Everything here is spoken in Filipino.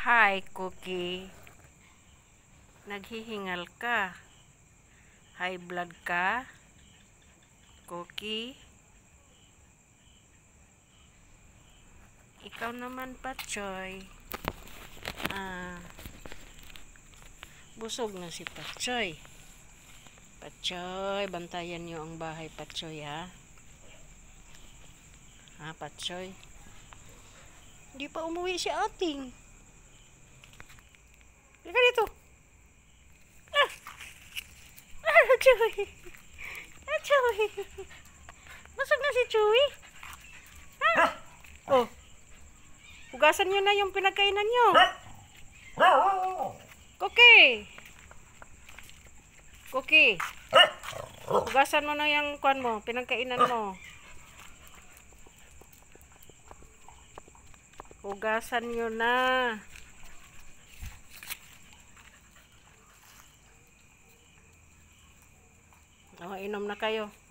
Hi, Cookie. Naghihingal ka. High blood ka? Cookie? Ikaw naman, Patchoy. Busog na si Patchoy. Patchoy, bantayan niyo ang bahay, Patchoy, ha? Ha, Patchoy? Hindi pa umuwi si ating. Halika dito. Chewy. Chewy. Busog na si Chewy. Ha? Oh. Hugasan nyo na yung pinagkainan nyo. Cookie. Cookie. Hugasan mo na yung kuan mo, pinagkainan mo. Hugasan nyo na. Oh, inom na kayo.